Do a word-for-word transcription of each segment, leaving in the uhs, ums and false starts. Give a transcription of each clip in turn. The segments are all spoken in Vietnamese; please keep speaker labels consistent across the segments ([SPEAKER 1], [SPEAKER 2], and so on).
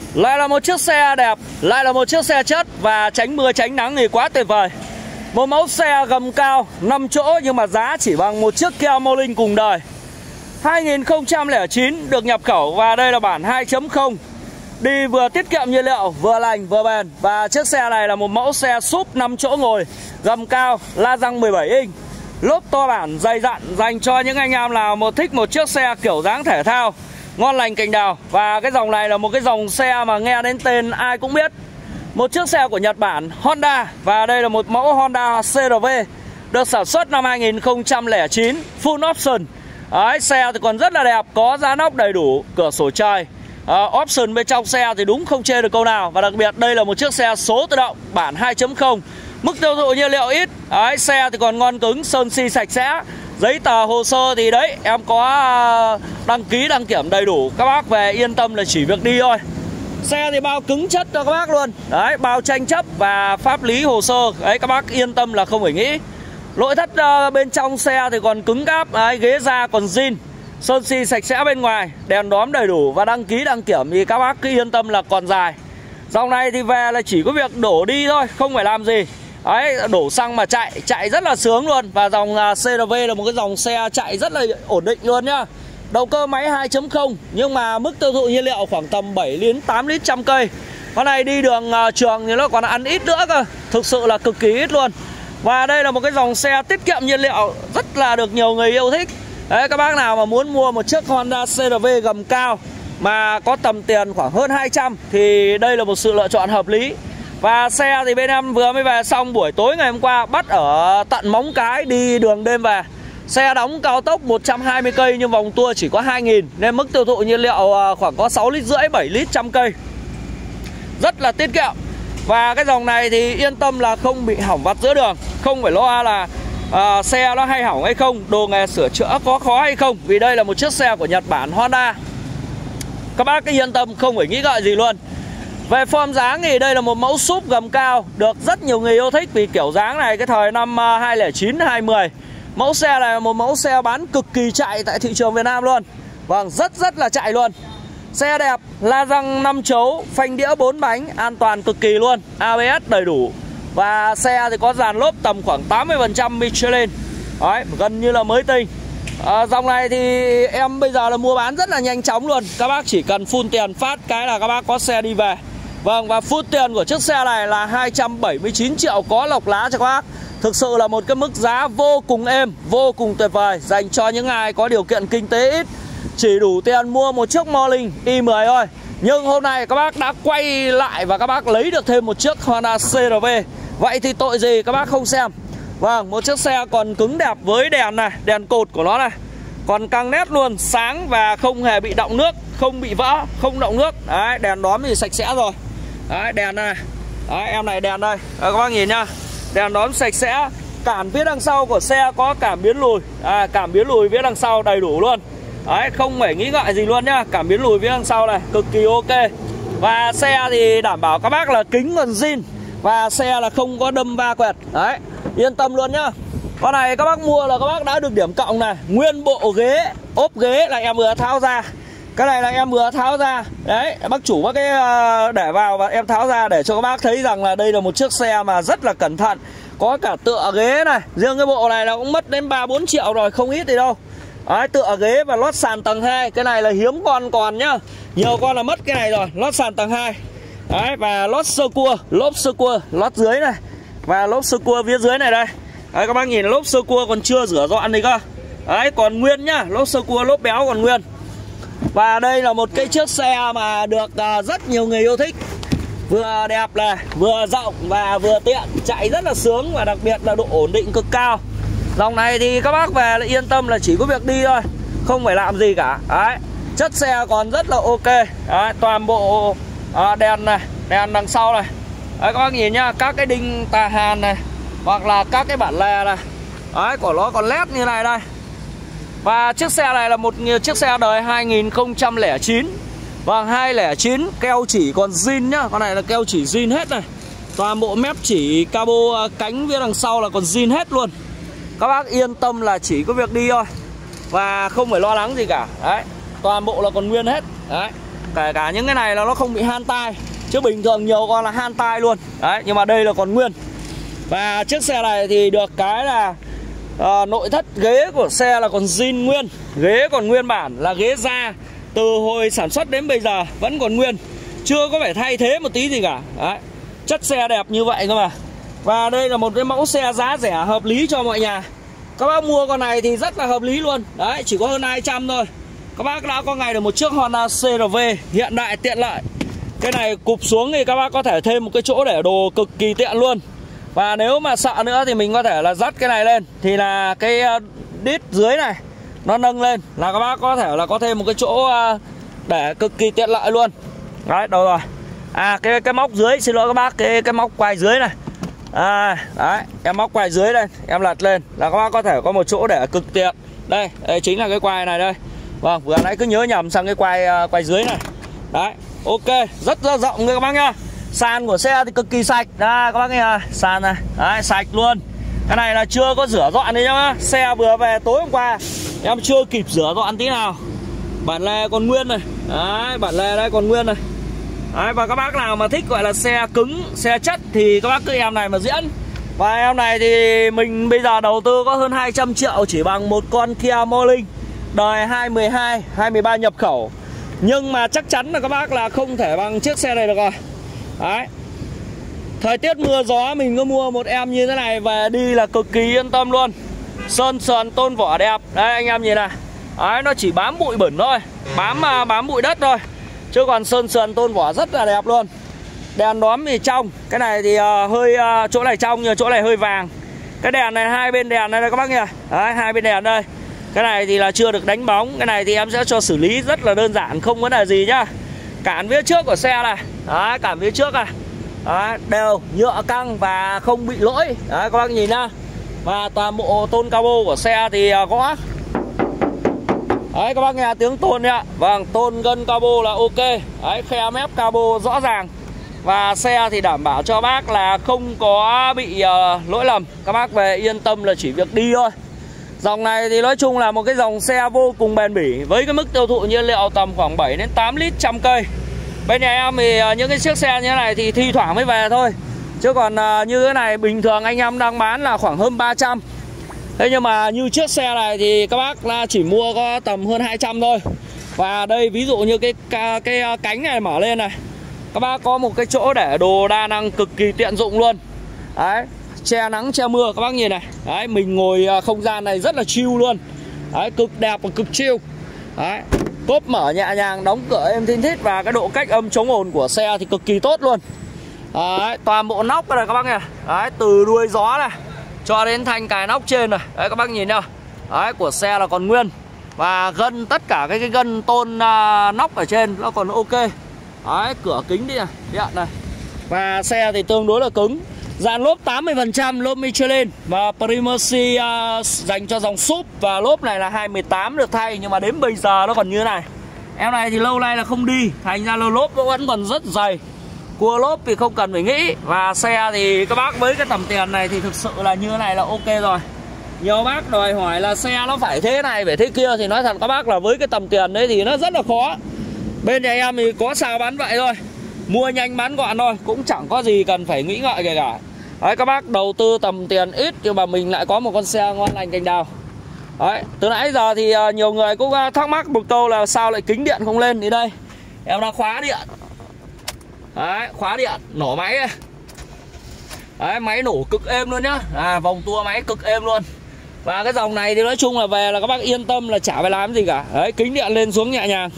[SPEAKER 1] Lại là một chiếc xe đẹp, lại là một chiếc xe chất và tránh mưa tránh nắng thì quá tuyệt vời. Một mẫu xe gầm cao năm chỗ nhưng mà giá chỉ bằng một chiếc Kia Morning cùng đời. hai nghìn không trăm lẻ chín được nhập khẩu và đây là bản hai chấm không. Đi vừa tiết kiệm nhiên liệu, vừa lành, vừa bền. Và chiếc xe này là một mẫu xe súp năm chỗ ngồi, gầm cao, la răng mười bảy inch. Lốp to bản, dày dặn, dành cho những anh em nào một thích một chiếc xe kiểu dáng thể thao, ngon lành cành đào. Và cái dòng này là một cái dòng xe mà nghe đến tên ai cũng biết. Một chiếc xe của Nhật Bản, Honda. Và đây là một mẫu Honda xê rờ vê được sản xuất năm hai nghìn không trăm lẻ chín, full option. Đấy, xe thì còn rất là đẹp, có giá nóc đầy đủ, cửa sổ trời. Uh, option bên trong xe thì đúng không chê được câu nào. Và đặc biệt đây là một chiếc xe số tự động bản hai chấm không. Mức tiêu thụ nhiên liệu ít. Đấy, xe thì còn ngon cứng, sơn xi sạch sẽ. Giấy tờ hồ sơ thì đấy, em có đăng ký đăng kiểm đầy đủ. Các bác về yên tâm là chỉ việc đi thôi. Xe thì bao cứng chất cho các bác luôn. Đấy, bao tranh chấp và pháp lý hồ sơ. Đấy, các bác yên tâm là không phải nghĩ. Nội thất uh, bên trong xe thì còn cứng cáp. Đấy, ghế da còn zin, sơn xi sạch sẽ bên ngoài, đèn đóm đầy đủ và đăng ký đăng kiểm thì các bác cứ yên tâm là còn dài. Dòng này thì về là chỉ có việc đổ đi thôi, không phải làm gì. Đấy, đổ xăng mà chạy, chạy rất là sướng luôn. Và dòng uh, xê rờ vê là một cái dòng xe chạy rất là ổn định luôn nhá. Động cơ máy hai chấm không nhưng mà mức tiêu thụ nhiên liệu khoảng tầm bảy đến tám lít trăm cây. Con này đi đường uh, trường thì nó còn ăn ít nữa cơ. Thực sự là cực kỳ ít luôn. Và đây là một cái dòng xe tiết kiệm nhiên liệu rất là được nhiều người yêu thích. Đấy, các bác nào mà muốn mua một chiếc Honda xê rờ vê gầm cao mà có tầm tiền khoảng hơn hai trăm thì đây là một sự lựa chọn hợp lý. Và xe thì bên em vừa mới về xong buổi tối ngày hôm qua, bắt ở tận Móng Cái đi đường đêm về. Xe đóng cao tốc một trăm hai mươi cây nhưng vòng tua chỉ có hai nghìn, nên mức tiêu thụ nhiên liệu khoảng có sáu lít rưỡi, bảy lít trăm cây. Rất là tiết kiệm. Và cái dòng này thì yên tâm là không bị hỏng vặt giữa đường. Không phải lo là à, xe nó hay hỏng hay không, đồ nghề sửa chữa có khó hay không. Vì đây là một chiếc xe của Nhật Bản Honda. Các bác cứ yên tâm, không phải nghĩ ngợi gì luôn. Về form dáng thì đây là một mẫu súp gầm cao được rất nhiều người yêu thích. Vì kiểu dáng này cái thời năm hai không chín, hai mười, mẫu xe này là một mẫu xe bán cực kỳ chạy tại thị trường Việt Nam luôn. Vâng, rất rất là chạy luôn. Xe đẹp, la răng năm chấu, phanh đĩa bốn bánh, an toàn cực kỳ luôn, a bê ét đầy đủ. Và xe thì có dàn lốp tầm khoảng tám mươi phần trăm Michelin. Đấy, gần như là mới tinh. à, Dòng này thì em bây giờ là mua bán rất là nhanh chóng luôn. Các bác chỉ cần full tiền phát cái là các bác có xe đi về. Vâng, và full tiền của chiếc xe này là hai trăm bảy mươi chín triệu có lọc lá cho các bác. Thực sự là một cái mức giá vô cùng êm, vô cùng tuyệt vời, dành cho những ai có điều kiện kinh tế ít, chỉ đủ tiền mua một chiếc Morning i mười thôi. Nhưng hôm nay các bác đã quay lại và các bác lấy được thêm một chiếc Honda xê rờ vê. Vậy thì tội gì các bác không xem. Vâng, một chiếc xe còn cứng đẹp với đèn này, đèn cột của nó này, còn căng nét luôn, sáng và không hề bị đọng nước, không bị vỡ, không đọng nước. Đấy, đèn đóm thì sạch sẽ rồi. Đấy, đèn này. Đấy, em này đèn đây. Đấy, các bác nhìn nhá. Đèn đóm sạch sẽ. Cảm phía đằng sau của xe có cảm biến lùi. À, cảm biến lùi phía đằng sau đầy đủ luôn. Đấy, không phải nghĩ ngợi gì luôn nhá. Cảm biến lùi phía đằng sau này cực kỳ ok. Và xe thì đảm bảo các bác là kính còn zin. Và xe là không có đâm va quẹt. Đấy, yên tâm luôn nhá. Con này các bác mua là các bác đã được điểm cộng này. Nguyên bộ ghế, ốp ghế là em vừa tháo ra. Cái này là em vừa tháo ra. Đấy, bác chủ bác cái để vào và em tháo ra để cho các bác thấy rằng là đây là một chiếc xe mà rất là cẩn thận. Có cả tựa ghế này. Riêng cái bộ này là cũng mất đến ba bốn triệu rồi, không ít gì đâu. Đấy, tựa ghế và lót sàn tầng hai. Cái này là hiếm con còn nhá. Nhiều con là mất cái này rồi. Lót sàn tầng hai. Đấy, và lót sơ cua, lốp sơ cua, lót dưới này. Và lốp sơ cua phía dưới này đây. Đấy, các bác nhìn lốp sơ cua còn chưa rửa dọn gì cơ. Đấy, còn nguyên nhá. Lốp sơ cua, lốp béo còn nguyên. Và đây là một cái chiếc xe mà được uh, rất nhiều người yêu thích. Vừa đẹp này, vừa rộng và vừa tiện, chạy rất là sướng và đặc biệt là độ ổn định cực cao. Dòng này thì các bác về là yên tâm là chỉ có việc đi thôi, không phải làm gì cả. Đấy, chất xe còn rất là ok. Đấy, toàn bộ uh, đèn này, đèn đằng sau này. Đấy, các bác nhìn nhá, các cái đinh tà hàn này, hoặc là các cái bản lề này. Đấy, của nó còn led như này đây. Và chiếc xe này là một chiếc xe đời hai nghìn không trăm lẻ chín. Vâng, hai không không chín, keo chỉ còn zin nhá. Con này là keo chỉ zin hết này. Toàn bộ mép chỉ cabo cánh phía đằng sau là còn zin hết luôn. Các bác yên tâm là chỉ có việc đi thôi. Và không phải lo lắng gì cả. Đấy, toàn bộ là còn nguyên hết. Đấy, kể cả những cái này là nó không bị han tai, chứ bình thường nhiều con là han tai luôn. Đấy, nhưng mà đây là còn nguyên. Và chiếc xe này thì được cái là à, nội thất ghế của xe là còn zin nguyên. Ghế còn nguyên bản, là ghế da từ hồi sản xuất đến bây giờ vẫn còn nguyên, chưa có phải thay thế một tí gì cả. Đấy, chất xe đẹp như vậy cơ mà. Và đây là một cái mẫu xe giá rẻ hợp lý cho mọi nhà. Các bác mua con này thì rất là hợp lý luôn. Đấy, chỉ có hơn hai trăm thôi. Các bác đã có ngày được một chiếc Honda xê rờ vê hiện đại tiện lợi. Cái này cụp xuống thì các bác có thể thêm một cái chỗ để đồ cực kỳ tiện luôn. Và nếu mà sợ nữa thì mình có thể là dắt cái này lên, thì là cái đít dưới này nó nâng lên là các bác có thể là có thêm một cái chỗ để cực kỳ tiện lợi luôn. Đấy, đâu rồi. À, cái cái móc dưới, xin lỗi các bác, cái cái móc quay dưới này. À, đấy, em móc quay dưới đây, em lật lên là các bác có thể có một chỗ để cực tiện. Đây, đây chính là cái quay này đây. Vâng, vừa nãy cứ nhớ nhầm sang cái quay quay dưới này. Đấy, ok, rất là rộng người các bác nhá. Sàn của xe thì cực kỳ sạch. Đây, các bác nghe, sàn này, đấy, sạch luôn. Cái này là chưa có rửa dọn đấy nhá. Xe vừa về tối hôm qua, em chưa kịp rửa dọn tí nào. Bản lề còn nguyên này. Đấy, bản lề đây còn nguyên này. Đấy, và các bác nào mà thích gọi là xe cứng, xe chất thì các bác cứ em này mà diễn. Và em này thì mình bây giờ đầu tư có hơn hai trăm triệu chỉ bằng một con Kia Morning đời hai mười hai, hai mười ba nhập khẩu. Nhưng mà chắc chắn là các bác là không thể bằng chiếc xe này được rồi. Đấy, thời tiết mưa gió mình có mua một em như thế này về đi là cực kỳ yên tâm luôn. Sơn sườn tôn vỏ đẹp. Đây anh em nhìn này. Đấy, nó chỉ bám bụi bẩn thôi, Bám bám bụi đất thôi, chứ còn sơn sườn tôn vỏ rất là đẹp luôn. Đèn đóm thì trong. Cái này thì uh, hơi uh, chỗ này trong nhưng chỗ này hơi vàng. Cái đèn này, hai bên đèn này, này các bác nhỉ. Đấy, hai bên đèn đây. Cái này thì là chưa được đánh bóng. Cái này thì em sẽ cho xử lý rất là đơn giản, không vấn đề gì nhá. Cản phía trước của xe này. Đấy, cản phía trước này. Đấy, đều nhựa căng và không bị lỗi. Đấy, các bác nhìn nhá. Và toàn bộ tôn cabo của xe thì uh, gõ. Đấy, các bác nghe tiếng tôn nhá. Vâng, tôn gân cabo là ok. Đấy, khe mép cabo rõ ràng. Và xe thì đảm bảo cho bác là không có bị uh, lỗi lầm. Các bác về yên tâm là chỉ việc đi thôi. Dòng này thì nói chung là một cái dòng xe vô cùng bền bỉ. Với cái mức tiêu thụ nhiên liệu tầm khoảng bảy đến tám lít trăm cây. Bên nhà em thì uh, những cái chiếc xe như thế này thì thi thoảng mới về thôi. Chứ còn uh, như thế này bình thường anh em đang bán là khoảng hơn ba trăm. Thế nhưng mà như chiếc xe này thì các bác là chỉ mua có tầm hơn hai trăm thôi. Và đây ví dụ như cái, cái, cái cánh này mở lên này, các bác có một cái chỗ để đồ đa năng cực kỳ tiện dụng luôn. Đấy, che nắng che mưa các bác nhìn này. Đấy, mình ngồi không gian này rất là chill luôn. Đấy, cực đẹp và cực chill. Đấy, cốp mở nhẹ nhàng, đóng cửa êm thinh thít. Và cái độ cách âm chống ồn của xe thì cực kỳ tốt luôn. Đấy, toàn bộ nóc này các bác nhỉ. Đấy, từ đuôi gió này cho đến thanh cài nóc trên này. Đấy, các bác nhìn nhá. Đấy, của xe là còn nguyên. Và gân, tất cả cái, cái gân tôn uh, nóc ở trên nó còn ok. Đấy, cửa kính đi này, điện này. Và xe thì tương đối là cứng. Dàn lốp tám mươi phần trăm lốp Michelin. Và Primacy uh, dành cho dòng súp. Và lốp này là hai mười tám được thay. Nhưng mà đến bây giờ nó còn như thế này. Em này thì lâu nay là không đi, thành ra là lốp nó vẫn còn rất dày. Cua lốp thì không cần phải nghĩ. Và xe thì các bác với cái tầm tiền này thì thực sự là như thế này là ok rồi. Nhiều bác đòi hỏi là xe nó phải thế này, phải thế kia. Thì nói thật các bác là với cái tầm tiền đấy thì nó rất là khó. Bên nhà em thì có sao bán vậy thôi. Mua nhanh bán gọn thôi, cũng chẳng có gì cần phải nghĩ ngợi kể cả. Đấy, các bác đầu tư tầm tiền ít nhưng mà mình lại có một con xe ngon lành cành đào. Đấy, từ nãy giờ thì uh, nhiều người cũng uh, thắc mắc một câu là sao lại kính điện không lên. Thì đây, em đã khóa điện. Đấy, khóa điện, nổ máy đây. Đấy, máy nổ cực êm luôn nhá. À, vòng tua máy cực êm luôn. Và cái dòng này thì nói chung là về là các bác yên tâm là chả phải làm gì cả. Đấy, kính điện lên xuống nhẹ nhàng.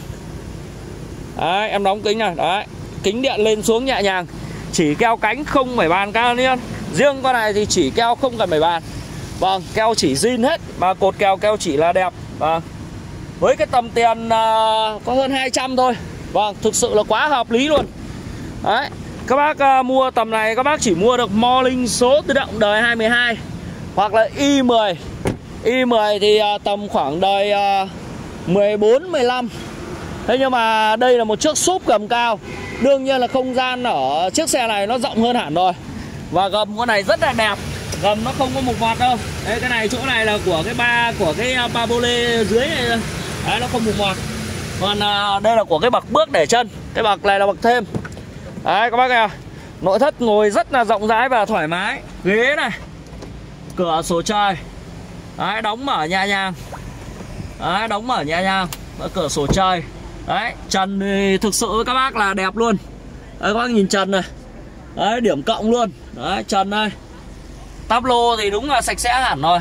[SPEAKER 1] Đấy, em đóng kính này. Đấy, kính điện lên xuống nhẹ nhàng. Chỉ keo cánh không phải bàn cao niên. Riêng con này thì chỉ keo không cần phải bàn. Vâng, keo chỉ zin hết. Mà cột keo keo chỉ là đẹp. Vâng, với cái tầm tiền uh, có hơn hai trăm thôi. Vâng, thực sự là quá hợp lý luôn. Đấy, các bác uh, mua tầm này các bác chỉ mua được Morning số tự động đời hai mười hai. Hoặc là i mười. i mười thì uh, tầm khoảng đời uh, mười bốn, mười lăm. Thế nhưng mà đây là một chiếc súp gầm cao. Đương nhiên là không gian ở chiếc xe này nó rộng hơn hẳn rồi. Và gầm con này rất là đẹp. Gầm nó không có mục mọt đâu. Đấy, cái này chỗ này là của cái ba của cái ba bô lê dưới này. Đấy, nó không mục mọt. Còn à, đây là của cái bậc bước để chân. Cái bậc này là bậc thêm. Đấy các bác nghe, nội thất ngồi rất là rộng rãi và thoải mái. Ghế này, cửa sổ trời. Đấy, đóng mở nhẹ nhàng. Đấy, đóng mở nhẹ nhàng. Cửa sổ trời. Đấy, trần thì thực sự các bác là đẹp luôn. Đấy, các bác nhìn trần này. Đấy, điểm cộng luôn. Đấy, trần đây. Táp lô thì đúng là sạch sẽ hẳn rồi.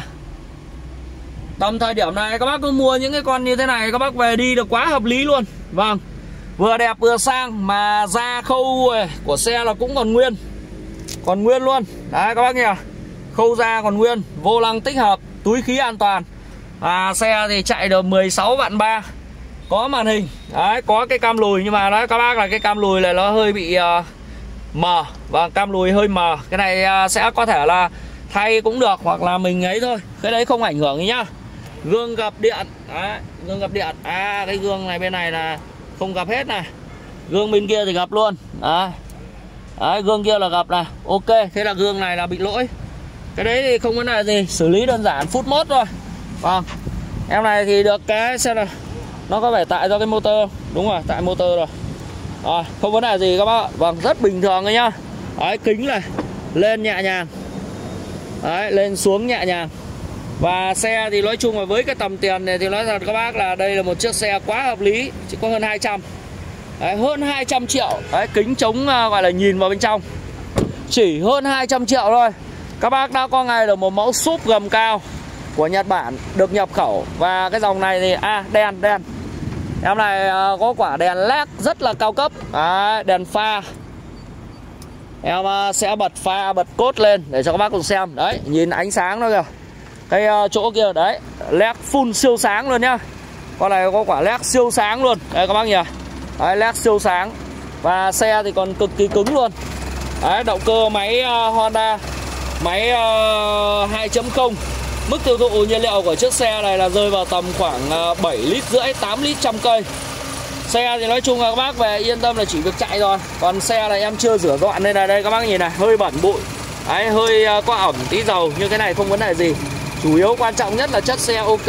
[SPEAKER 1] Tầm thời điểm này các bác cứ mua những cái con như thế này, các bác về đi được quá hợp lý luôn. Vâng, vừa đẹp vừa sang. Mà da khâu của xe là cũng còn nguyên. Còn nguyên luôn. Đấy các bác nhỉ, khâu da còn nguyên. Vô lăng tích hợp, túi khí an toàn. Và xe thì chạy được mười sáu vạn ba. Có màn hình. Đấy, có cái cam lùi. Nhưng mà đấy các bác là cái cam lùi này nó hơi bị uh, mờ. Và cam lùi hơi mờ. Cái này uh, sẽ có thể là thay cũng được, hoặc là mình ấy thôi. Cái đấy không ảnh hưởng gì nhá. Gương gập điện. Đấy, gương gập điện. À, cái gương này bên này là không gập hết này. Gương bên kia thì gập luôn. Đấy, đấy gương kia là gập này. Ok, thế là gương này là bị lỗi. Cái đấy thì không vấn đề gì, xử lý đơn giản, phút mốt thôi. Vâng, em này thì được cái xem nào, nó có vẻ tại do cái motor. Đúng rồi, tại motor rồi. Rồi, không vấn đề gì các bác. Vâng, rất bình thường thôi nhá. Đấy, kính này lên nhẹ nhàng. Đấy, lên xuống nhẹ nhàng. Và xe thì nói chung là với cái tầm tiền này thì nói thật các bác là đây là một chiếc xe quá hợp lý. Chỉ có hơn hai trăm. Đấy, hơn hai trăm triệu. Đấy, kính chống uh, gọi là nhìn vào bên trong. Chỉ hơn hai trăm triệu thôi. Các bác đã có ngay được một mẫu súp gầm cao của Nhật Bản được nhập khẩu. Và cái dòng này thì à đèn đèn em này uh, có quả đèn led rất là cao cấp. Đấy, đèn pha. Em uh, sẽ bật pha, bật cốt lên để cho các bác cùng xem. Đấy, nhìn ánh sáng đó kìa. Cái uh, chỗ kia đấy, led full siêu sáng luôn nhá. Con này có quả led siêu sáng luôn. Đây các bác nhỉ. Đấy, led siêu sáng. Và xe thì còn cực kỳ cứng luôn. Đấy, động cơ máy uh, Honda, máy uh, hai chấm không. Mức tiêu thụ nhiên liệu của chiếc xe này là rơi vào tầm khoảng uh, bảy lít rưỡi, tám lít trăm cây. Xe thì nói chung là các bác về yên tâm là chỉ việc chạy rồi. Còn xe này em chưa rửa dọn nên là đây các bác nhìn này, hơi bẩn bụi. Đấy, hơi uh, có ẩm tí dầu, nhưng cái này không vấn đề gì. Chủ yếu quan trọng nhất là chất xe ok.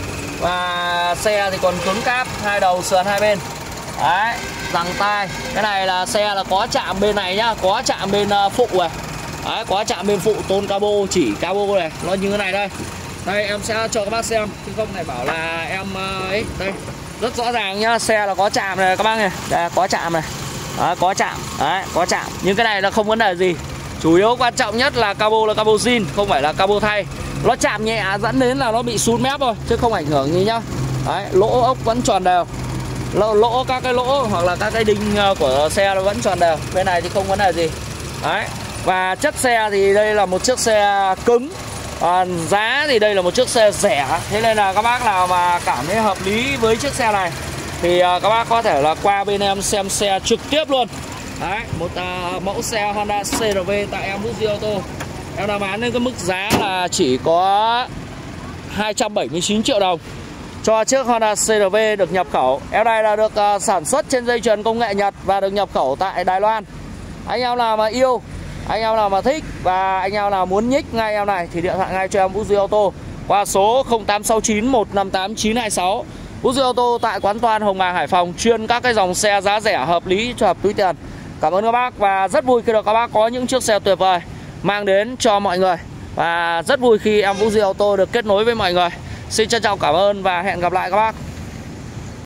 [SPEAKER 1] Và xe thì còn cứng cáp, hai đầu sườn hai bên. Đấy, giằng tay. Cái này là xe là có chạm bên này nhá, có chạm bên uh, phụ này. Đấy, có chạm bên phụ tôn cabo, chỉ cabo này, nó như thế này đây. Đây em sẽ cho các bác xem, chứ không này bảo là em uh, ấy, đây. Rất rõ ràng nhá, xe là có chạm này các bác này. Đây, có chạm này. Đấy, có chạm. Đấy, có chạm. Nhưng cái này là không vấn đề gì. Chủ yếu quan trọng nhất là cabo là cabo zin, không phải là cabo thay. Nó chạm nhẹ dẫn đến là nó bị sút mép thôi, chứ không ảnh hưởng gì nhá. Đấy, lỗ ốc vẫn tròn đều. Lỗ, lỗ các cái lỗ hoặc là các cái đinh của xe nó vẫn tròn đều. Bên này thì không vấn đề gì. Đấy. Và chất xe thì đây là một chiếc xe cứng. À, giá thì đây là một chiếc xe rẻ. Thế nên là các bác nào mà cảm thấy hợp lý với chiếc xe này thì uh, các bác có thể là qua bên em xem xe trực tiếp luôn. Đấy, một uh, mẫu xe Honda xê rờ vê tại em Fuji Auto. Em đã bán lên cái mức giá là chỉ có hai trăm bảy mươi chín triệu đồng cho chiếc Honda xê rờ vê được nhập khẩu. Em này là được uh, sản xuất trên dây chuyền công nghệ Nhật và được nhập khẩu tại Đài Loan. Anh em nào mà yêu, anh em nào mà thích và anh em nào muốn nhích ngay em này thì điện thoại ngay cho em Fuji Auto qua số không tám sáu chín một năm tám chín hai sáu. Fuji Auto tại quán Toan Hồng Bàng Hải Phòng, chuyên các cái dòng xe giá rẻ hợp lý cho hợp túi tiền. Cảm ơn các bác và rất vui khi được các bác có những chiếc xe tuyệt vời mang đến cho mọi người. Và rất vui khi em Fuji Auto được kết nối với mọi người. Xin trân trọng cảm ơn và hẹn gặp lại các bác.